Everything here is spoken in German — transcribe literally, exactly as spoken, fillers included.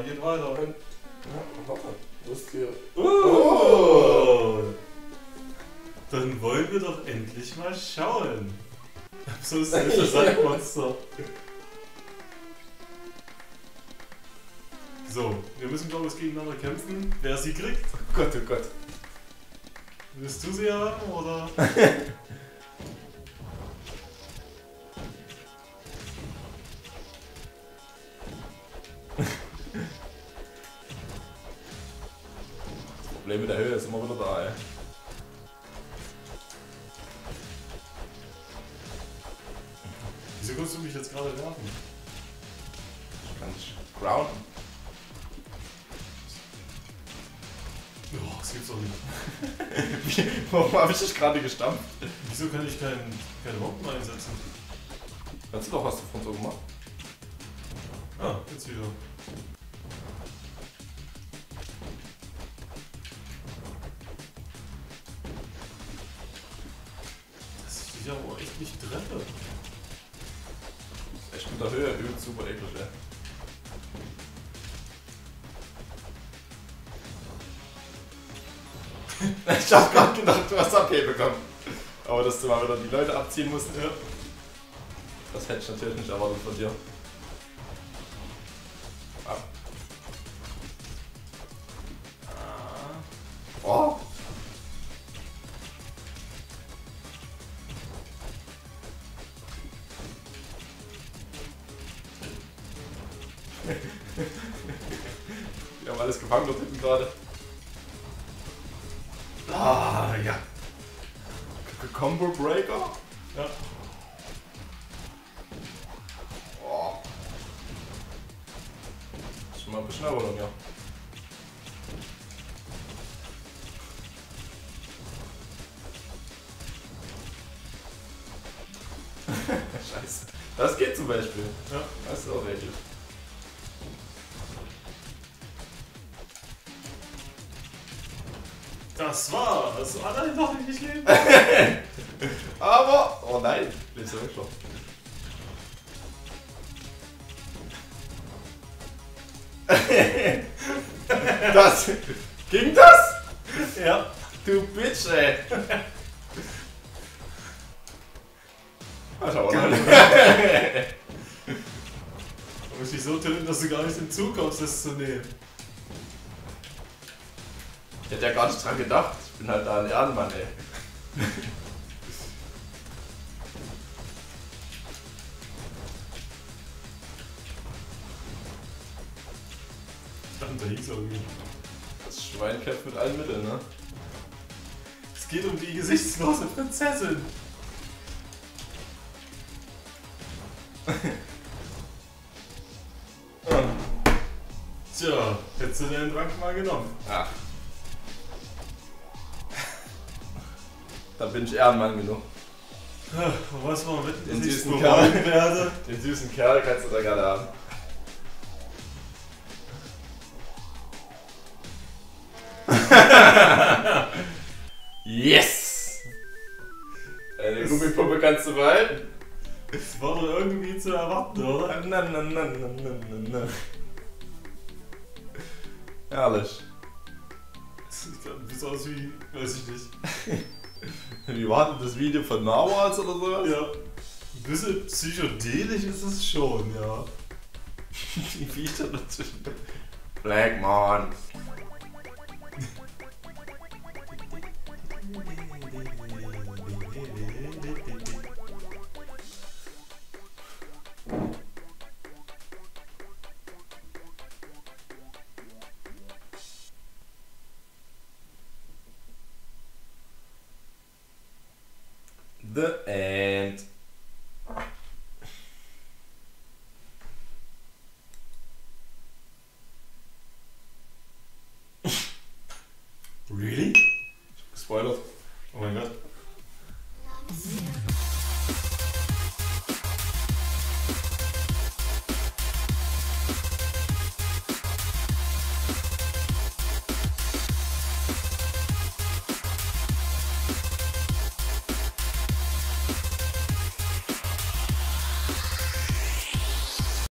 geht weiter. Ja, warte. Wo ist hier? Oh. Dann wollen wir doch endlich mal schauen. So ist nicht das Sandmonster. So, wir müssen glaube ich gegeneinander kämpfen. Wer sie kriegt. Oh Gott, oh Gott. Willst du sie haben oder? Das Problem mit der Höhe ist immer wieder da, ey. Wieso kannst du mich jetzt gerade werfen? Ich kann dich grounden. Oh, das gibt's doch nicht. Warum habe ich dich gerade gestampft? Wieso kann ich keinen keine Bomben einsetzen? Kannst du doch was davon so gemacht? Ah, jetzt wieder. Dass ich dich aber echt nicht treffe. Echt mit der Höhe, übel super eklig, ey. Ich hab grad gedacht, du hast A P bekommen. Aber dass du mal wieder die Leute abziehen musst, Ja. das hätte ich natürlich nicht erwartet von dir. Ah. Oh! Wir haben alles gefangen dort hinten gerade. Ah, ja. K- Combo Breaker? Ja. Oh. Schon mal ein bisschen schneller dann, ja. Scheiße. Das geht zum Beispiel. Ja. Das ist auch eklig. Das war's. Ah nein, doch nicht leben. Aber, oh nein, lebst du wirklich noch. Das, ging das? Ja. Du Bitch, ey. Ach, schau mal. Du musst dich so töten, dass du gar nicht hinzukommst, das zu nehmen. Ich hätte ja gar nicht dran gedacht. Ich bin halt da ein Ehrenmann, ey. Ich dachte, da hieß irgendwie. Das Schwein kämpft mit allen Mitteln, ne? Es geht um die gesichtslose Prinzessin. Tja, hättest du den Trank mal genommen. Ach. Da bin ich Ehrenmann genug. Ach, und was war mit Den dass ich süßen bereuen Kerl. werde? Den süßen Kerl kannst du da gerne haben. Yes! Eine Gummipuppe kannst du behalten. Das war doch irgendwie zu erwarten, oder? Na, na, na, na, na, na, na. Herrlich. Wie so aus wie, weiß ich nicht. Wie war denn das Video von Nawals oder sowas? Ja. Ein bisschen psychedelisch ist es schon, ja. Die Video dazwischen. Black Man. The end.